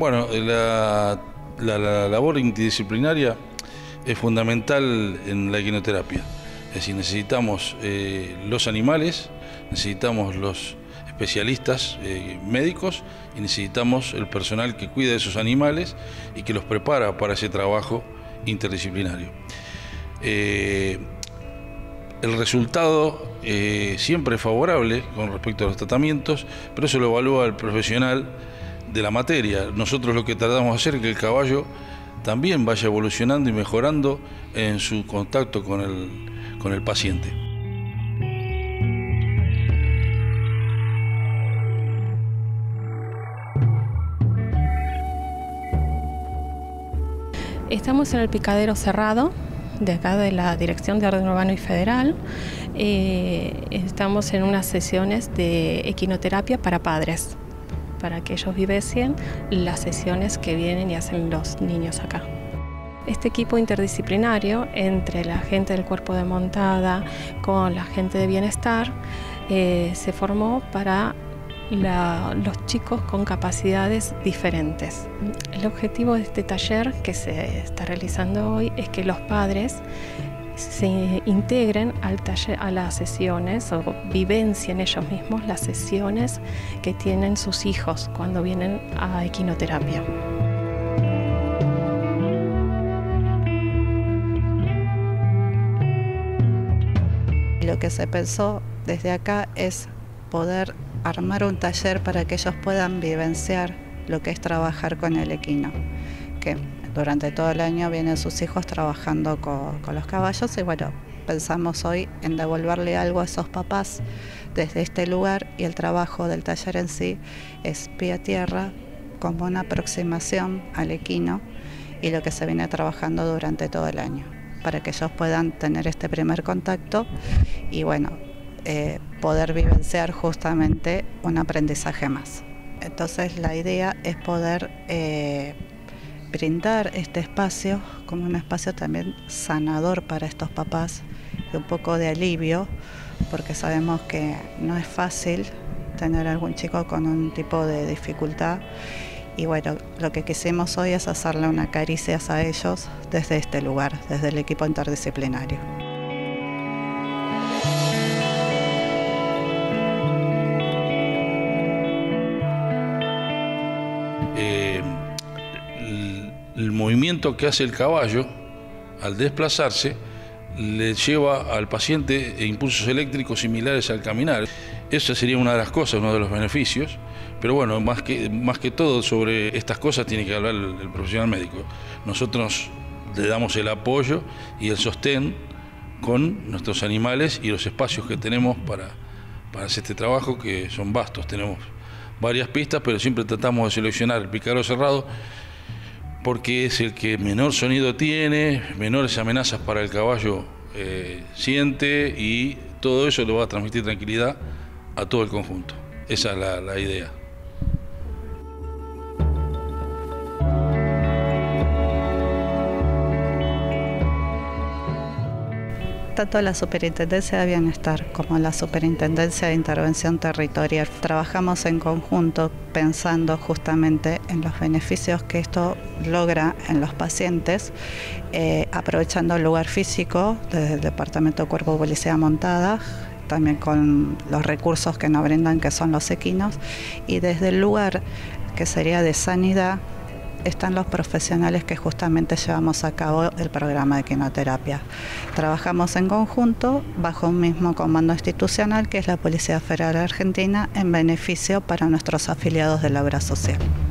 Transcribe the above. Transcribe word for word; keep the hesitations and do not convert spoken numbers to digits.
Bueno, la, la, la labor interdisciplinaria es fundamental en la equinoterapia. Es decir, necesitamos eh, los animales, necesitamos los especialistas eh, médicos y necesitamos el personal que cuida de esos animales y que los prepara para ese trabajo interdisciplinario. Eh, el resultado eh, siempre es favorable con respecto a los tratamientos, pero eso lo evalúa el profesional de la materia. Nosotros lo que tratamos de hacer es que el caballo también vaya evolucionando y mejorando en su contacto con el, con el paciente. Estamos en el picadero cerrado, de acá de la Dirección de Orden Urbano y Federal. Eh, estamos en unas sesiones de equinoterapia para padres, para que ellos vivecien las sesiones que vienen y hacen los niños acá. Este equipo interdisciplinario entre la gente del cuerpo de montada con la gente de bienestar eh, se formó para La, los chicos con capacidades diferentes. El objetivo de este taller que se está realizando hoy es que los padres se integren al taller, a las sesiones o vivencien ellos mismos las sesiones que tienen sus hijos cuando vienen a equinoterapia. Lo que se pensó desde acá es poder armar un taller para que ellos puedan vivenciar lo que es trabajar con el equino, que durante todo el año vienen sus hijos trabajando con, con los caballos y bueno, pensamos hoy en devolverle algo a esos papás desde este lugar y el trabajo del taller en sí es pie a tierra como una aproximación al equino y lo que se viene trabajando durante todo el año, para que ellos puedan tener este primer contacto y bueno, Eh, poder vivenciar justamente un aprendizaje más. Entonces la idea es poder eh, brindar este espacio como un espacio también sanador para estos papás y un poco de alivio, porque sabemos que no es fácil tener algún chico con un tipo de dificultad y bueno, lo que quisimos hoy es hacerle una caricia a ellos desde este lugar, desde el equipo interdisciplinario. Eh, el, el movimiento que hace el caballo al desplazarse le lleva al paciente impulsos eléctricos similares al caminar. Esa sería una de las cosas, uno de los beneficios, pero bueno, más que, más que todo sobre estas cosas tiene que hablar el, el profesional médico. Nosotros le damos el apoyo y el sostén con nuestros animales y los espacios que tenemos para, para hacer este trabajo, que son vastos. Tenemos varias pistas, pero siempre tratamos de seleccionar el picadero cerrado porque es el que menor sonido tiene, menores amenazas para el caballo eh, siente y todo eso le va a transmitir tranquilidad a todo el conjunto. Esa es la, la idea. Tanto la Superintendencia de Bienestar como la Superintendencia de Intervención Territorial trabajamos en conjunto pensando justamente en los beneficios que esto logra en los pacientes, eh, aprovechando el lugar físico desde el Departamento de Cuerpo de Policía Montada, también con los recursos que nos brindan, que son los equinos, y desde el lugar que sería de sanidad están los profesionales que justamente llevamos a cabo el programa de equinoterapia. Trabajamos en conjunto bajo un mismo comando institucional que es la Policía Federal Argentina en beneficio para nuestros afiliados de la obra social.